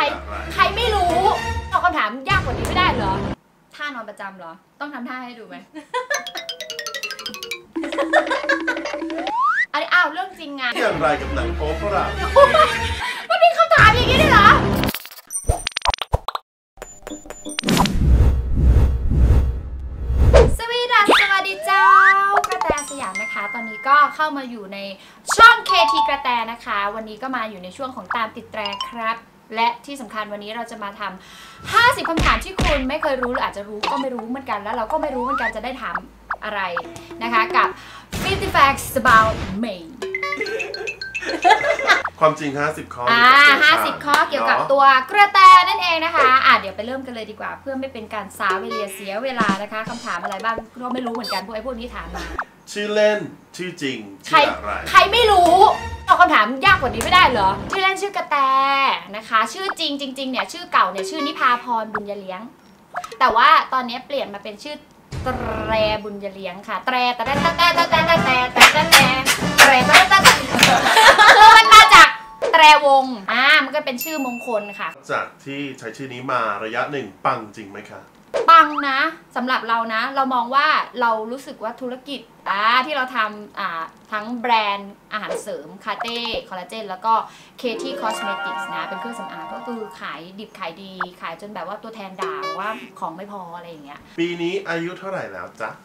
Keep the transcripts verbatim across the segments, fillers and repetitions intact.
ใครไม่รู้ตอบคำถามยากกว่านี้ไม่ได้เหรอท่านอนประจำเหรอต้องทำท่าให้ดูไหม อันนี้อ้าวเรื่องจริงไงอย่างไรกับหนังโป๊ฝรั่งมันมีคำถามอย่างนี้ด้วยเหรอสวีดัสสวัสดีเจ้ากระแตสยามนะคะตอนนี้ก็เข้ามาอยู่ในช่อง เค ที กระแตนะคะวันนี้ก็มาอยู่ในช่วงของตามติดแตรครับและที่สำคัญวันนี้เราจะมาทำห้าสิบคำถามที่คุณไม่เคยรู้หรืออาจจะรู้ก็ไม่รู้เหมือนกันแล้วเราก็ไม่รู้เหมือนกันจะได้ถามอะไรนะคะกับ fifty facts about me ความจริงห้าสิบข้ออ่าห้าสิบข้อเกี่ยวกับตัวกระแตนั่นเองนะคะอ่ะเดี๋ยวไปเริ่มกันเลยดีกว่าเพื่อไม่เป็นการสาวเวลาเสียเวลานะคะคำถามอะไรบ้างก็ไม่รู้เหมือนกันพวกไอ้พวกนี้ถามมาชื่อเล่นชื่อจริงชื่ออะไรใครไม่รู้ตอบคำถามยากกว่านี้ไม่ได้เหรอชื่อเล่นชื่อกระแตนะคะชื่อจริงจริงๆเนี่ยชื่อเก่าเนี่ยชื่อนิพาพรบุญยเลี้ยงแต่ว่าตอนนี้เปลี่ยนมาเป็นชื่อแตรบุญยเลี้ยงค่ะแตรแตรแตรแตรแตรแตรแตรแตรแตรแตรแตรแตรแตรคือมันมาจากแตรวงอ่ามันก็เป็นชื่อมงคลค่ะจากที่ใช้ชื่อนี้มาระยะหนึ่งปังจริงไหมคะปังนะสำหรับเรานะเรามองว่าเรารู้สึกว่าธุรกิจอ่าที่เราทำอ่าทั้งแบรนด์อาหารเสริมคาเต้คอลลาเจนแล้วก็เคที่คอสเมติกส์นะเป็นเครื่องสำอางก็คือขายดิบขายดีขายจนแบบว่าตัวแทนด่าว่าของไม่พออะไรอย่างเงี้ยปีนี้อายุเท่าไหร่แล้วจ๊ะ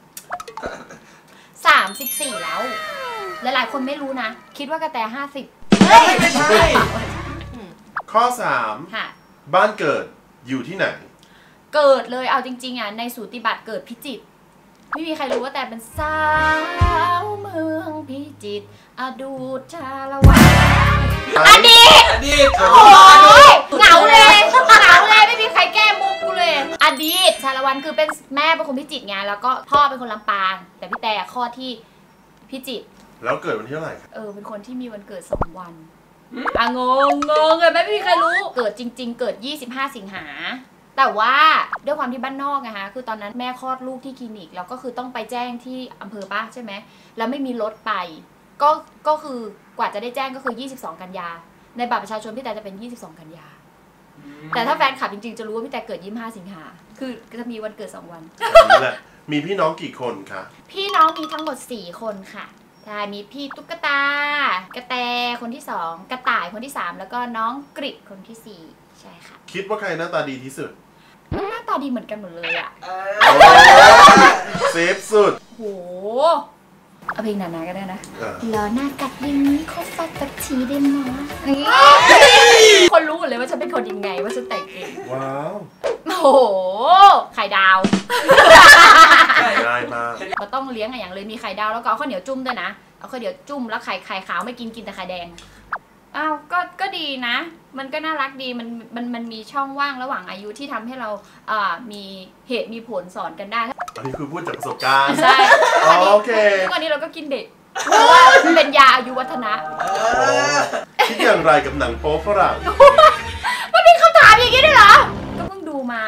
สามสิบสี่แล้วหลายๆคนไม่รู้นะคิดว่ากระแตห้าสิบไม่ใช่ข้อสามบ้านเกิดอยู่ที่ไหนเกิดเลยเอาจริงๆอ่ะในสูติบัตรเกิดพิจิตรไม่มีใครรู้ว่าแต่เป็นสาวเมืองพิจิตรอดูชาละวันอดีตอดีตโอ้ยเหงาเลยเหงาเลยไม่มีใครแก้มุกกูเลยอดีตชาละวันคือเป็นแม่เป็นคนพิจิตรไงแล้วก็พ่อเป็นคนลำปางแต่พี่แต่ข้อที่พิจิตรแล้วเกิดวันที่เท่าไหร่เออเป็นคนที่มีวันเกิดสองวันอ่ะงงงงเลยไม่มีใครรู้เกิดจริงๆเกิดยี่สิบห้าสิงหาแต่ว่าด้วยความที่บ้านนอกไงคะคือตอนนั้นแม่คลอดลูกที่คลินิกแล้วก็คือต้องไปแจ้งที่อำเภอป้าใช่ไหมแล้วไม่มีรถไปก็ก็คือกว่าจะได้แจ้งก็คือยี่สิบสองกันยาในบัตรประชาชนพี่แต่จะเป็นยี่สิบสองกันยาแต่ถ้าแฟนคลับจริงๆจะรู้ว่าพี่แต่เกิดยี่สิบห้าสิงหาคือจะมีวันเกิดสองวันมีพี่น้องกี่คนคะพี่น้องมีทั้งหมดสี่คนค่ะใช่มีพี่ตุ๊กตากระแตคนที่สองกระต่ายคนที่สามแล้วก็น้องกริดคนที่สี่ใช่ค่ะคิดว่าใครหน้าตาดีที่สุดหน้าตาดีเหมือนกันหมดเลยอ่ะเซฟสุดโหเอาเพลงหนาๆก็ได้นะรอหน้ากัดอย่างนี้เขาฟัดตัดทีได้ไหมคนรู้หมดเลยว่าฉันเป็นคนยังไงว่าฉันแต่งเองว้าวโอ้โหไข่ดาวง่ายมากเราต้องเลี้ยงอย่างเลยมีไข่ดาวแล้วก็เอาข้าวเหนียวจุ่มด้วยนะเอาข้าวเหนียวจุ่มแล้วไข่ไข่ขาวไม่กินกินแต่ไข่แดงอ้าวก็ก็ดีนะมันก็น่ารักดีมันมันมันมีช่องว่างระหว่างอายุที่ทำให้เราอ่ามีเหตุมีผลสอนกันได้อันนี้คือพูดจากประสบการณ์ใช่โอเคทุกวันนี้เราก็กินเด็กเพราะว่าเป็นยาอายุวัฒนะคิดอย่างไรกับหนังโป๊ฝรั่งมันมีคำถามอย่างนี้ด้วยเหรอก็เพิ่งดูมา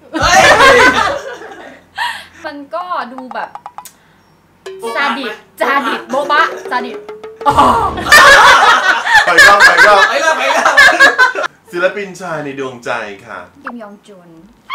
มันก็ดูแบบซาดิสซาดิสโบ๊ะบะซาดิสไปรอบไปรอบไปรอบไปรอบศิลปินชายในดวงใจค่ะคิมยองจุน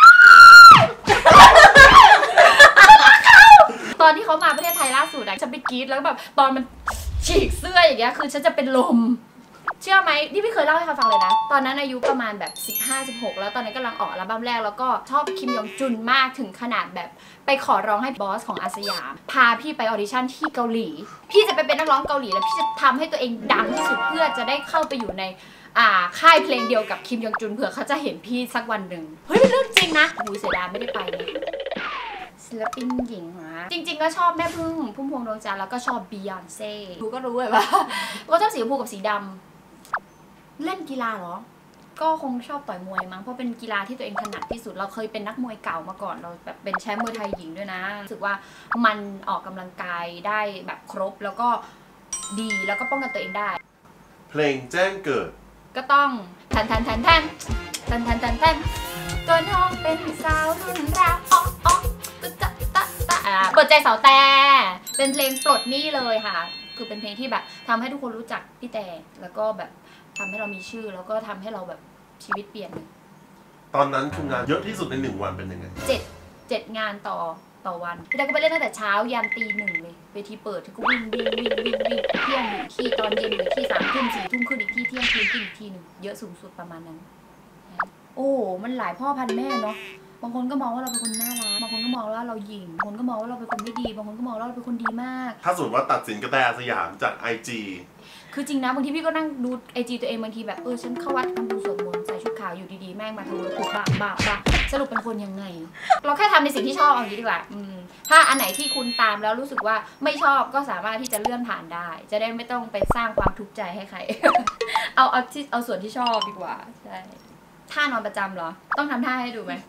ตอนที่เขามาประเทศไทยล่าสุดอะฉันไปกรี๊ดแล้วแบบตอนมันฉีกเสื้ออย่างเงี้ยคือฉันจะเป็นลมเชื่อไหมที่พี่เคยเล่าให้เขาฟังเลยนะตอนนั้นอายุประมาณแบบสิบห้า สิบหกแล้วตอนนั้นกำลังออกอัลบั้มแรกแล้วก็ชอบคิมยองจุนมากถึงขนาดแบบไปขอร้องให้บอสของอาสยามพาพี่ไปออดิชั่นที่เกาหลีพี่จะไปเป็นนักร้องเกาหลีแล้วพี่จะทำให้ตัวเองดังที่สุดเพื่อจะได้เข้าไปอยู่ในอ่าค่ายเพลงเดียวกับคิมยองจุนเผื่อเขาจะเห็นพี่สักวันหนึ่งเฮ้ยเรื่องจริงนะหูเสียดายไม่ได้ไปเลยศิลปินหญิงนะจริงๆก็ชอบแม่พึ่งพุ่มพวงดวงจันทร์แล้วก็ชอบบียอนเซ่ดูก็รู้เลยว่าก็ชอบสีชมพูกับสีดำเล่นกีฬาเหรอก็คงชอบต่อยมวยมั้งเพราะเป็นกีฬาที่ตัวเองถนัดที่สุดเราเคยเป็นนักมวยเก่ามาก่อนเราแบบเป็นแชมป์มวยไทยหญิงด้วยนะรู้สึกว่ามันออกกำลังกายได้แบบครบแล้วก็ดีแล้วก็ป้องกันตัวเองได้เพลงแจ้งเกิดก็ต้องแทนแทนแทนแทนแทนแทนแทนแทนตัวน้องเป็นสาวรุ่นราวอ๋ออ๋อตะตะตะตะอ่าเปิดใจสาวแต่เป็นเพลงปลดหนี้เลยค่ะคือเป็นเพลงที่แบบทำให้ทุกคนรู้จักพี่แต่แล้วก็แบบทำให้เรามีชื่อแล้วก็ทำให้เราแบบชีวิตเปลี่ยนเลยตอนนั้นคืองานเยอะที่สุดในหนึ่งวันเป็นยังไงเจ็ดเจ็ดงานต่อต่อวันพี่ดาก็ไปเล่นตั้งแต่เช้ายันตีหนึ่งเลยเวทีเปิดก็วิ่งวิ่งวิ่งวิ่งวิ่งเที่ยงหนึ่งที่ตอนเย็นหรือที่สามทุ่มสี่ทุ่มขึ้นอีกที่เที่ยงคืนขึ้นอีกทีหนึ่งเยอะสูงสุดประมาณนั้นโอ้มันหลายพ่อพันแม่เนาะบางคนก็มองว่าเราเป็นคนน่ารักบางคนก็มองว่าเราหยิ่งบางคนก็มองว่าเราเป็นคนไม่ดีบางคนก็มองว่าเราเป็นคนดีมากถ้าสมมติว่าตัดสินกระแตสยามจาก ไอ จีคือจริงนะบางทีพี่ก็นั่งดูไอจีตัวเองบางทีแบบเออฉันเข้าวัดทำบุญสวดมนต์ใส่ชุดขาวอยู่ดีๆแม่งมาทำบุญถูกบ้าบ้าบ้าสรุปเป็นคนยังไงเราแค่ทำในสิ่งที่ชอบเอาอย่างนี้ดีกว่าอืมถ้าอันไหนที่คุณตามแล้วรู้สึกว่าไม่ชอบก็สามารถที่จะเลื่อนผ่านได้จะได้ไม่ต้องไปสร้างความทุกข์ใจให้ใคร เอาเอาที่เอาส่วนที่ชอบดีกว่าใช่ท่านอนประจำเหรอต้องทำท่าให้ดูไหม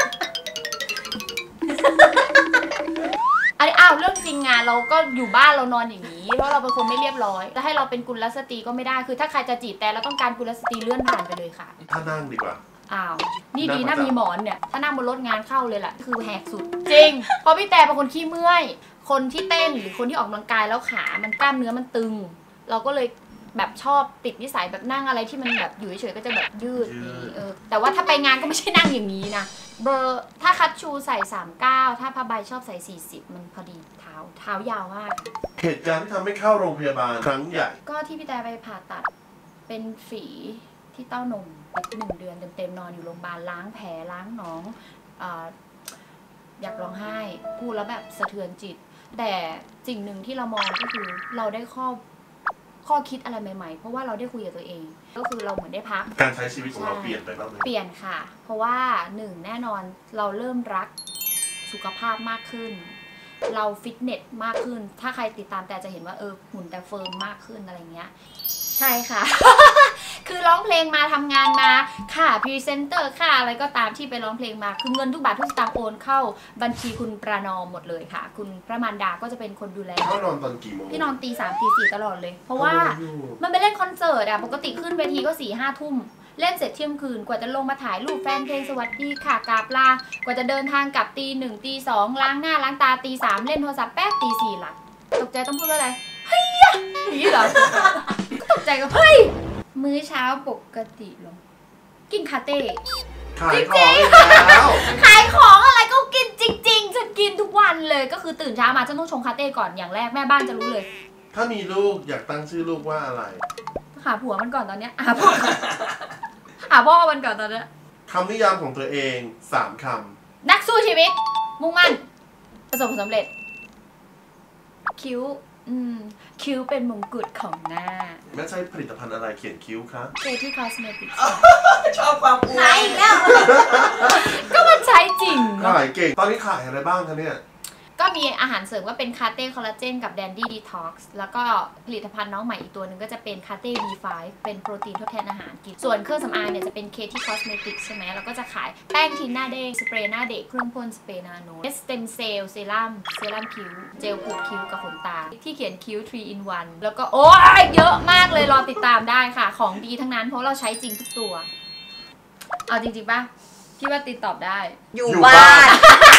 อันนี้อ้าวเรื่องจริงงานเราก็อยู่บ้านเรานอนอย่างนี้เพราะเราเป็นคนไม่เรียบร้อยจะให้เราเป็นกุลสตรีก็ไม่ได้คือถ้าใครจะจีบแต่เราต้องการกุลสตรีเลื่อนผ่านไปเลยค่ะถ้านั่งดีกว่าอ้าวนี่ดีนะมีหมอนเนี่ยถ้านั่งบนรถงานเข้าเลยแหละคือแหกสุดจริงเพราะพี่แต่เป็นคนขี้เมื่อยคนที่เต้นหรือคนที่ออกกำลังกายแล้วขามันกล้ามเนื้อมันตึงเราก็เลยแบบชอบติดนิสัยแบบนั่งอะไรที่มันแบบอยู่เฉยๆก็จะแบบยืดเออแต่ว่าถ้าไปงานก็ไม่ใช่นั่งอย่างนี้นะเบอร์ถ้าคัตชูใส่สามสิบเก้าถ้าผ้าใบชอบใส่สี่สิบมันพอดีเท้าเท้ายาวมากเหตุการณ์ที่ทำให้เข้าโรงพยาบาลครั้งใหญ่ก็ที่พี่แต่ไปผ่าตัดเป็นฝีที่เต้านมหนึ่งเดือนเต็มๆนอนอยู่โรงพยาบาลล้างแผลล้างหนองอยากร้องไห้พูดแล้วแบบสะเทือนจิตแต่สิ่งหนึ่งที่เรามองก็คือเราได้ข้อข้อคิดอะไรใหม่ๆเพราะว่าเราได้คุยกับตัวเองก็คือเราเหมือนได้พักการใช้ชีวิตของเราเปลี่ยนไปบ้างไหมเปลี่ยนค่ะเพราะว่าหนึ่งแน่นอนเราเริ่มรักสุขภาพมากขึ้นเราฟิตเนสมากขึ้นถ้าใครติดตามแต่จะเห็นว่าเออหุ่นแต่เฟิร์มมากขึ้นอะไรเงี้ยใช่ค่ะ คือร้องเพลงมาทำงานมาค่ะพรีเซนเตอร์ค่ะอะไรก็ตามที่ไปร้องเพลงมาคือเงินทุกบาททุกสตางค์โอนเข้าบัญชีคุณประนอมหมดเลยค่ะคุณพระมารดาก็จะเป็นคนดูแลพี่นอนตอนกี่โมงพี่นอนตีสามตีสี่ตลอดเลยเพราะว่ามันไปเล่นคอนเสิร์ตอะปกติขึ้นเวทีก็สี่ห้าทุ่มเล่นเสร็จเที่ยงคืนกว่าจะลงมาถ่ายรูปแฟนเพลงสวัสดีค่ะกราบลากว่าจะเดินทางกลับตีหนึ่งตีสองล้างหน้าล้างตาตีสามเล่นโทรศัพท์แป๊บตีสี่หลับตกใจต้องพูดว่าอะไรเฮ้ยอย่างนี้เหรอตกใจก็เฮ้ยมื้อเช้าปกติลงกินคาเต้ขายของแล้วขายของอะไรก็กินจริงๆฉันกินทุกวันเลยก็คือตื่นเช้ามาฉันต้องชงคาเต้ก่อนอย่างแรกแม่บ้านจะรู้เลยถ้ามีลูกอยากตั้งชื่อลูกว่าอะไรหาผัวมันก่อนตอนเนี้ยหาพ่อหาพ่อมันก่อนตอนเนี้ยคำนิยามของตัวเองสามคำนักสู้ชีวิตมุ่งมั่นประสบผลสำเร็จคิ้วอืมคิ้วเป็นมงกุฎของหน้าแม่ใช้ผลิตภัณฑ์อะไรเขียนคิ้วครับเคที่คอสเมติกชอบความอวดขายอีกแล้วก็มันใช้จริงขายเก่งตอนนี้ขายอะไรบ้างคะเนี่ยก็มีอาหารเสริมก็เป็นคาเต้คอลลาเจนกับแดนดี้ดีท็อกซ์แล้วก็ผลิตภัณฑ์น้องใหม่อีกตัวหนึ่งก็จะเป็นคาเต้ บี ไฟว์ เป็นโปรตีนทดแทนอาหารกินส่วนเครื่องสำอางเนี่ยจะเป็นเคที่คอสเมติกใช่ไหมแล้วก็จะขายแป้งทินหน้าเด้งสเปรย์หน้าเด็กเครื่องพ่นสเปรย์นาโนสเต็มเซลล์เซรั่มเซรั่มคิ้วเจลผูกคิ้วกับขนตาที่เขียนคิ้ว ทรี อิน วัน แล้วก็โอ้ยเยอะมากเลยรอติดตามได้ค่ะของดีทั้งนั้นเพราะเราใช้จริงทุกตัวเอาจริงๆป่ะคิดว่าติดตอบได้อยู่บ้าน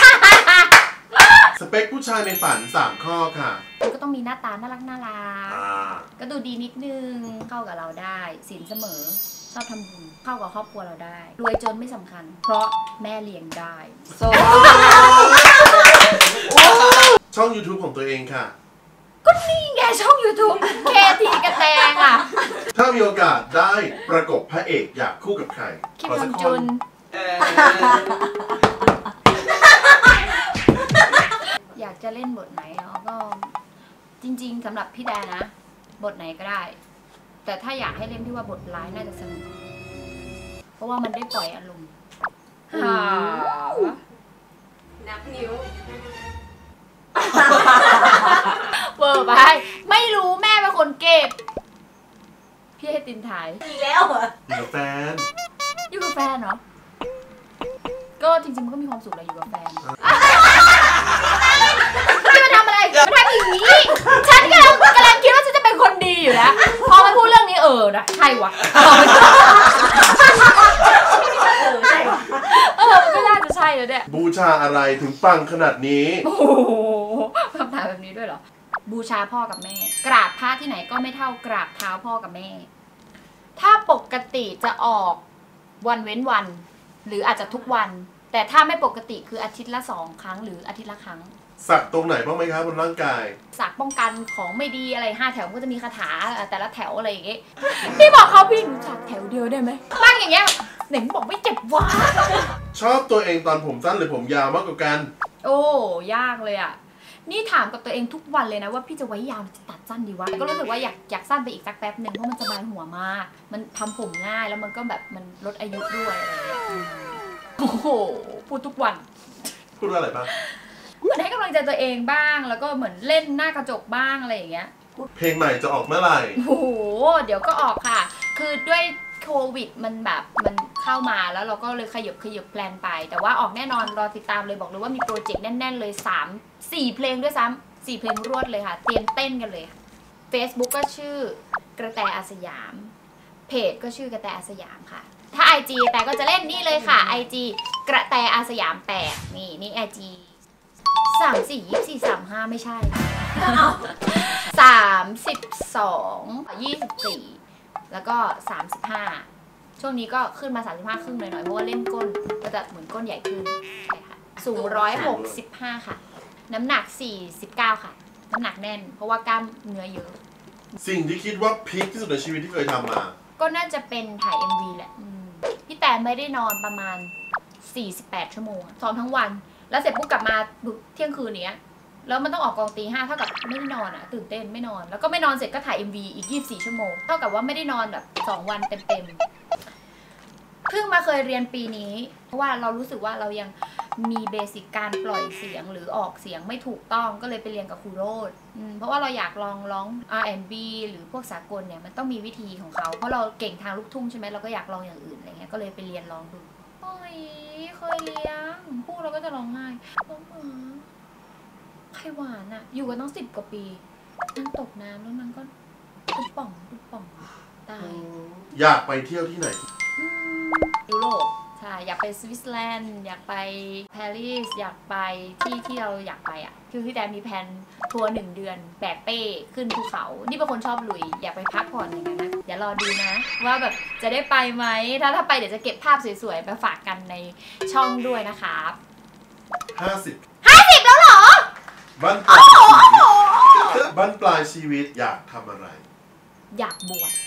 สเปคผู้ชายในฝันสามข้อค่ะก็ต้องมีหน้าตาน่ารักน่ารักก็ดูดีนิดนึงเข้ากับเราได้สินเสมอชอบทำบุญเข้ากับครอบครัวเราได้รวยจนไม่สำคัญเพราะแม่เลี้ยงได้ช่อง ยูทูบ ของตัวเองค่ะก็นี่ไงช่อง ยูทูบ เค ที กระแตงอ่ะถ้ามีโอกาสได้ประกบพระเอกอยากคู่กับใครคิมยองจุนอยากจะเล่นบทไหนก็จริงๆสำหรับพี่แดนนะบทไหนก็ได้แต่ถ้าอยากให้เล่นที่ว่าบทร้ายน่าจะสนุกเพราะว่ามันได้ปล่อยอารมณ์นับนิ้วเวอร์ไปไม่รู้แม่เป็นคนเก็บพี่ให้ตินถ่ายอีกแล้วเหรออยู่กับแฟนอยู่กับแฟนเหรอก็จริงๆมันก็มีความสุขเลยอยู่กับแฟนที่มันทำอะไรมันทำอย่างนี้ฉันกำลังกำลังคิดว่าฉันจะเป็นคนดีอยู่แล้วพอมาพูดเรื่องนี้เออนะใช่วะเออใช่วะเออมันก็น่าจะใช่แล้วเนี่ยบูชาอะไรถึงปังขนาดนี้โอ้โหคำถามแบบนี้ด้วยเหรอบูชาพ่อกับแม่กราบพระที่ไหนก็ไม่เท่ากราบเท้าพ่อกับแม่ถ้าปกติจะออกวันเว้นวัน หรืออาจจะทุกวัน แต่ถ้าไม่ปกติคืออาทิตย์ละสองครั้งหรืออาทิตย์ละครั้งสักตรงไหนบ้างไหมครับบนร่างกายสักป้องกันของไม่ดีอะไรห้าแถวก็จะมีคาถาแต่ละแถวอะไรอย่างเงี้ยพี่บอกเขาพี่หนูสักแถวเดียวได้ไหมบ้างอย่างเงี้ยไหนบอกไม่เจ็บวะชอบตัวเองตอนผมสั้นหรือผมยาวมากกว่ากันโอ้ยากเลยอ่ะนี่ถามกับตัวเองทุกวันเลยนะว่าพี่จะไว้ยาวหรือจะตัดสั้นดีวะก็รู้สึกว่าอยากอยากสั้นไปอีกสักแป๊บหนึ่งเพราะมันสบายหัวมากมันทำผมง่ายแล้วมันก็แบบมันลดอายุด้วยอะไรอย่างเงี้ยโอ้โหพูดทุกวันพูดอะไรบ้างเหมือนให้กำลังใจตัวเองบ้างแล้วก็เหมือนเล่นหน้ากระจกบ้างอะไรอย่างเงี้ยเพลงใหม่จะออกเมื่อไหร่โอ้โหเดี๋ยวก็ออกค่ะคือด้วยโควิดมันแบบมันเข้ามาแล้วเราก็เลยขยับขยับแพลนไปแต่ว่าออกแน่นอนรอติดตามเลยบอกเลยว่ามีโปรเจกต์แน่นๆเลยสาม สี่เพลงด้วยซ้ำสี่เพลงรวดเลยค่ะเตรียมเต้นกันเลย Facebook ก็ชื่อกระแตอาสยามเพจก็ชื่อกระแตอาสยามค่ะถ้า ไอ จี แต่ก็จะเล่นนี่เลยค่ะ ไอ จี กระแตอาสยามแปดนี่นี่ ไอ จี สามสี่ยี่สี่สามห้าไม่ใช่สามสิบสองยี่สิบสี่แล้วก็สามสิบห้าช่วงนี้ก็ขึ้นมาสามสิบห้าครึ่งหน่อยๆเพราะว่าเล่นก้นก็จะเหมือนก้นใหญ่ขึ้นใช่ค่ะสูงหนึ่งร้อยหกสิบห้าค่ะน้ำหนักสี่สิบเก้าค่ะน้ำหนักแน่นเพราะว่ากล้ามเนื้อเยอะสิ่งที่คิดว่าพีคที่สุดในชีวิตที่เคยทำมาก็น่าจะเป็นถ่าย เอ็ม วี แหละพี่แต่ไม่ได้นอนประมาณสี่สิบแปดชั่วโมงซ้อมทั้งวันแล้วเสร็จปุ๊บกลับมาเที่ยงคืนเนี้ยแล้วมันต้องออกกองตีห้าเท่ากับไม่ได้นอนอ่ะตื่นเต้นไม่นอนแล้วก็ไม่นอนเสร็จก็ถ่าย เอ็ม วี อีกยี่สิบสี่ชั่วโมงเท่ากับว่าไม่ได้นอนแบบสองวันเต็มๆเพิ่งมาเคยเรียนปีนี้เพราะว่าเรารู้สึกว่าเรายังมีเบสิกการปล่อยเสียงหรือออกเสียงไม่ถูกต้องก็เลยไปเรียนกับครูโรดเพราะว่าเราอยากลองร้อง อาร์ แอนด์ บี หรือพวกสากลเนี่ยมันต้องมีวิธีของเขาเพราะเราเก่งทางลูกทุ่งใช่ไหมเราก็อยากลองอย่างอื่นอะไรเงี้ยก็เลยไปเรียนลองดูโอ้ยเคยเลี้ยงพูดเราก็จะร้องไห้ร้องเหมือนไข่หวานอะอยู่กันต้องสิบกว่าปีนั่งตกน้ำแล้วมันก็ตุ๊บป่องตุ๊บป่องตายอยากไปเที่ยวที่ไหนยุโรปใช่อยากไปสวิตเซอร์แลนด์อยากไปปารีสอยากไปที่ที่เราอยากไปอ่ะคือพี่แต่มีแผนทัวร์หนึ่งเดือนแบกเป้ขึ้นภูเขานี่เป็นคนชอบลุยอยากไปพักผ่อนอย่างนั้นนะเดี๋ยวรอดูนะว่าแบบจะได้ไปไหมถ้าถ้าไปเดี๋ยวจะเก็บภาพสวยๆไปฝากกันในช่องด้วยนะครับห้าสิบห้าสิบแล้วเหรอบ้านปลายบ้านปลายชีวิตอยากทำอะไรอยากบวช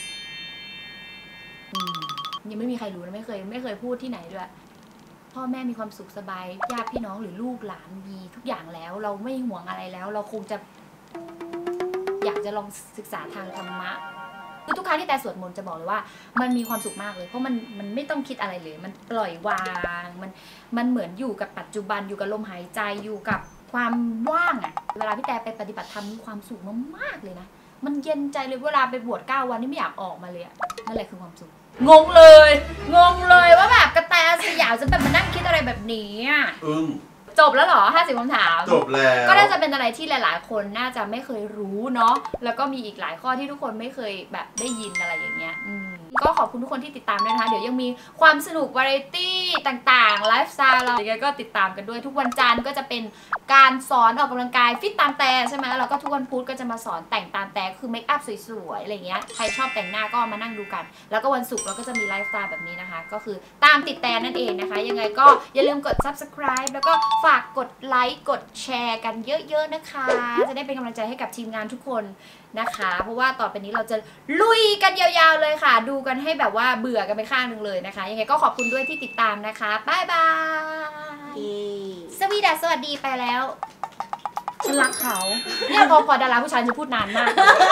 ยังไม่มีใครรู้นะไม่เคยไม่เคยพูดที่ไหนด้วยพ่อแม่มีความสุขสบายญาติพี่น้องหรือลูกหลานมีทุกอย่างแล้วเราไม่ห่วงอะไรแล้วเราคงจะอยากจะลองศึกษาทางธรรมะคือทุกครั้งที่แต่สวดมนต์จะบอกเลยว่ามันมีความสุขมากเลยเพราะมันมันไม่ต้องคิดอะไรเลยมันปล่อยวางมันมันเหมือนอยู่กับปัจจุบันอยู่กับลมหายใจอยู่กับความว่างอะเวลาพี่แต่ไปปฏิบัติธรรมมีความสุขมากๆเลยนะมันเย็นใจเลยเวลาไปบวชเก้าวันนี่ไม่อยากออกมาเลยนั่นแหละคือความสุขงงเลยงงเลยว่าแบบกระแตสยามจะแบบมานั่งคิดอะไรแบบนี้อ่ะอึ้งจบแล้วเหรอห้าสิบคำถามจบแล้วก็น่าจะเป็นอะไรที่หลายๆคนน่าจะไม่เคยรู้เนาะแล้วก็มีอีกหลายข้อที่ทุกคนไม่เคยแบบได้ยินอะไรอย่างเงี้ยก็ขอบคุณทุกคนที่ติดตามด้วยนะคะเดี๋ยวยังมีความสนุกวาไรตี้ต่างๆไลฟ์สไตล์เราอย่างเงี้ยก็ติดตามกันด้วยทุกวันจันทร์ก็จะเป็นการสอนออกกำลังกายฟิตตามแต่ใช่ไหมแล้วก็ทุกวันพุธก็จะมาสอนแต่งตามแต่คือเมคอัพสวยๆอะไรเงี้ยใครชอบแต่งหน้าก็มานั่งดูกันแล้วก็วันศุกร์เราก็จะมีไลฟ์สไตล์แบบนี้นะคะก็คือตามติดแต่นั่นเองนะคะยังไงก็อย่าลืมกด ซับสไครบ์ แล้วก็ฝากกดไลค์กดแชร์กันเยอะๆนะคะจะได้เป็นกำลังใจให้กับทีมงานทุกคนนะคะเพราะว่าต่อไปนี้เราจะลุยกันยาวๆเลยค่ะดูกันให้แบบว่าเบื่อกันไปข้างหนึ่งเลยนะคะยังไงก็ขอบคุณด้วยที่ติดตามนะคะบ๊ายบายสวีดัสสวัสดีไปแล้วฉันรักเขาเนี่ยพอพอดาราผู้ชายจะพูดนานมาก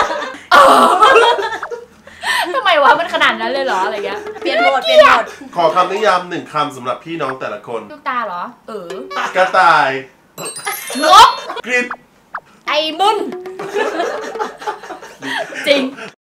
ทำไมวะมันขนาดนั้นเลยเหรออะไรเงี้ยเปลี่ยนโหมดเปลี่ยนโหมดขอคำนิยามหนึ่งคำสำหรับพี่น้องแต่ละคนลูกตาเหรอเออกระต่ายนกกริดไอ้มึนจริง